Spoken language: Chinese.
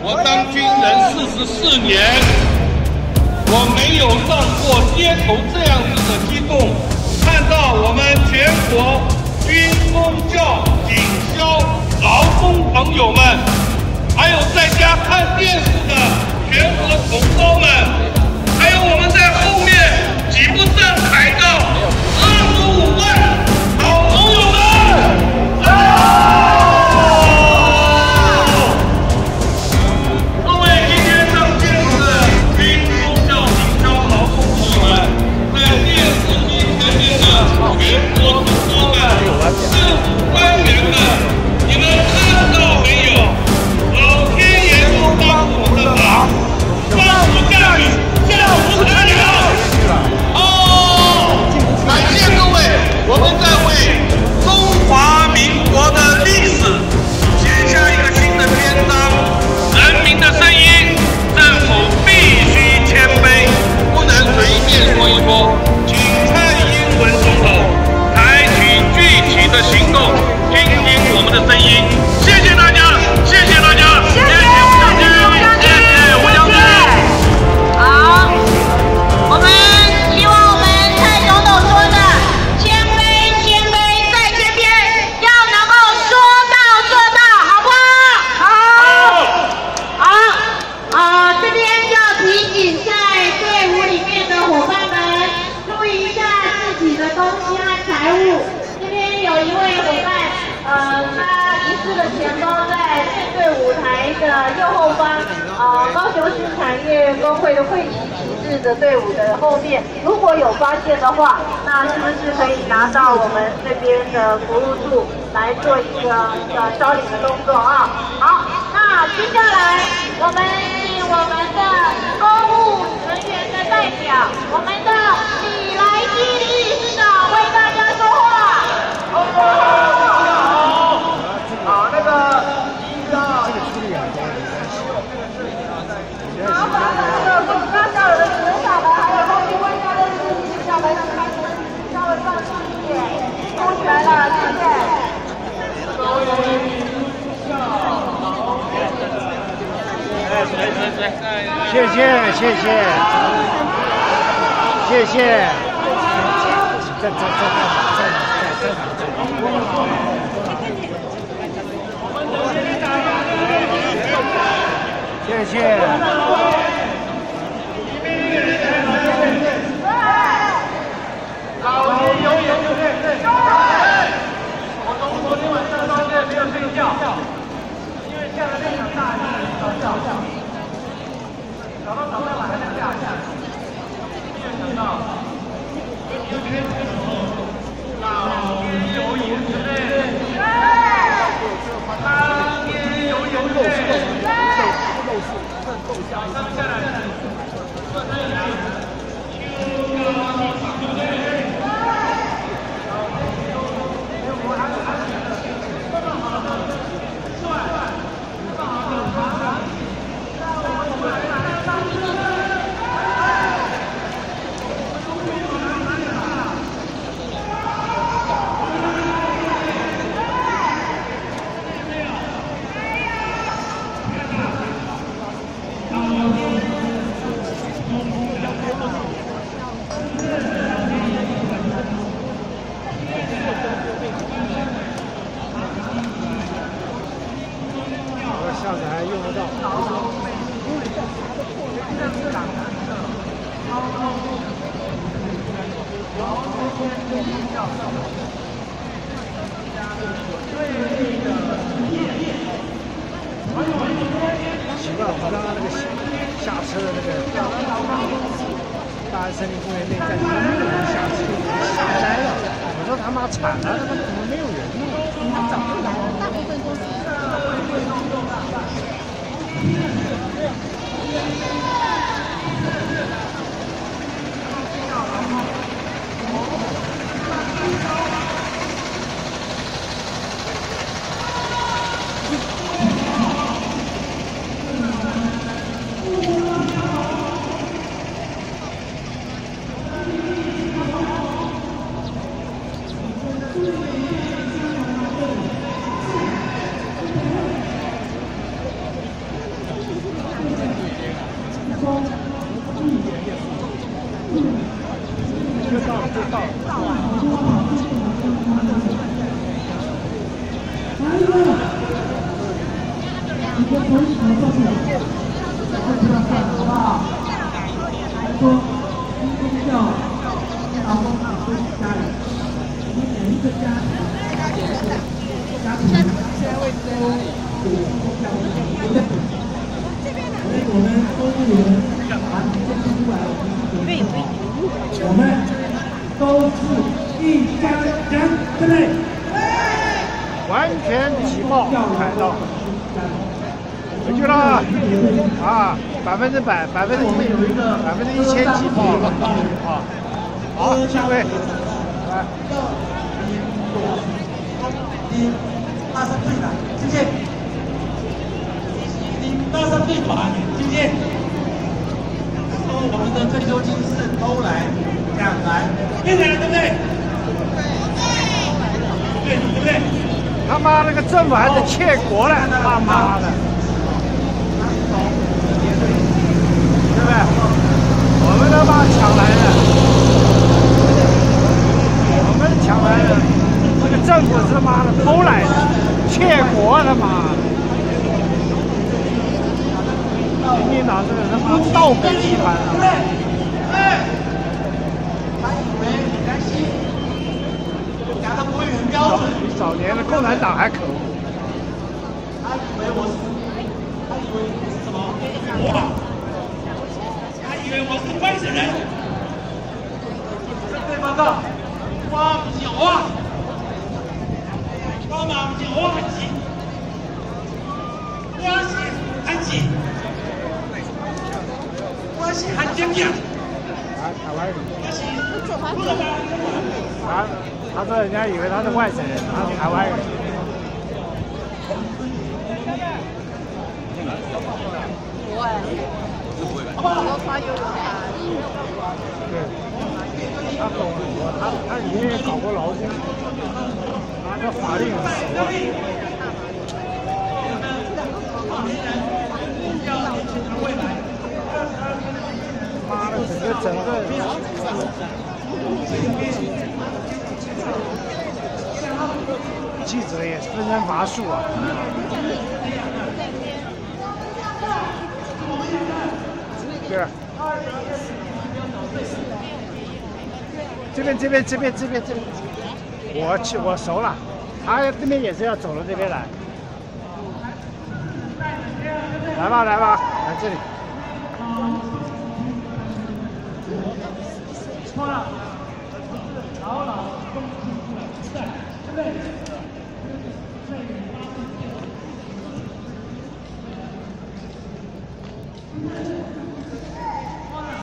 我当军人44年，我没有上过街头这样子的激动，看到我们全国军公教警消劳工朋友们，还有在家看电视的全国同胞们，还有我们在后面挤不上台的25万好朋友们。 全国同胞们、政府官员们，你们看到没有？老天爷都帮我们的忙，放虎下雨，下虎砍鸟。好，感谢各位，我们在为中华民国的历史写下一个新的篇章。人民的声音，政府必须谦卑，不能随便说一说。请蔡英文总统。 具体的行动，听听我们的声音。谢谢大家，谢谢大家，谢谢吴将军，谢谢吴将军。 好，我们希望我们蔡总统说的谦卑、谦卑再谦卑，要能够说到做到，好不好？好，这边要提醒在队伍里面的伙伴们，注意一下自己的东西和财物。 有一位伙伴，他遗失的钱包在面对舞台的右后方，高雄市产业工会的会旗旗帜的队伍的后面。如果有发现的话，那是不是可以拿到我们这边的服务处来做一个招领的动作啊？好，那接下来我们请我们的公务人员的代表，我们的李来基理事长为大家说话。 好，那个麻烦那个公家校友的指导们，还有后面外交的事情校们，稍微放松一点，收起来了，谢谢。 谢谢，谢谢，谢谢。在。谢谢。 老年永远就是我从昨天晚上到现在没有睡觉，因为下了那场大雨，早到晚还在下，没有想到，老年有眼之类，当年有眼之类，早上下来，做太阳，秋高气爽。 下次还用得到。奇怪，我刚刚那个下车的那个大安森林公园内站，没有人下车，下不来了。我说他妈惨了，他妈怎么没有人呢？他早就来了，大部分都是。 所以合作起来，这不要算好不好？来说，军公教，劳工都是家人，我们每一个家庭都有公教的责任。所以我们公务员把你建立出来，我们都是一家人，对不对？ 完全体貌看到，回去了啊，100%，1000体貌了啊！好，下位，来。 大声对了，谢谢。大声对团，谢谢。说我们的退休金是偷来、抢来、骗来，对不对？对，对不对？ 他妈那个政府还是窃国了，他妈的，对不对？我们他妈抢来的，我们抢来的，这个政府是他妈的偷来的，窃国他妈的。民进党这个他妈盗匪集团啊！ 他以为良心讲的国语很标准， 比早年的共产党还可恶。 他以为我是什么？他以为我是外省人。对报告，我不是我，我嘛不是我很急，我是很急。我是韩江江， 台湾人。他说人家以为他是外省人，他是台湾人。 不会，都穿游泳衫。 对，他懂，他以前也搞过劳工，他这法律很熟啊。妈的，整个记者也是分身乏术啊。对。这边，我熟了，他这边也是要走到这边来。来吧，来这里。错了，老公出来，对不对？对。